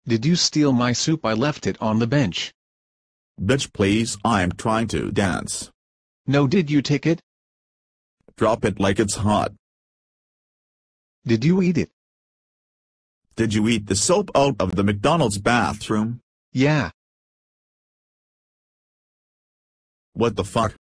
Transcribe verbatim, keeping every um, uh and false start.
Did you steal my soup? I left it on the bench. Bitch, please, I'm trying to dance. No, did you take it? Drop it like it's hot. Did you eat it? Did you eat the soap out of the McDonald's bathroom? Yeah. What the fuck?